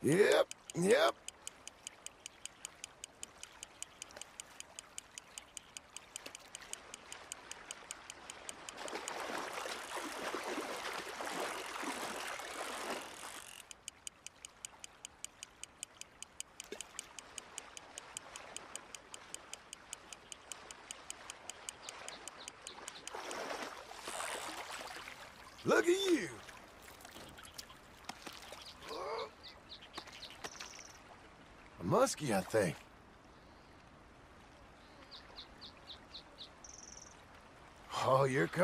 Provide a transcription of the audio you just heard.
Yep, yep. Look at you. A muskie, I think. Oh, you're coming.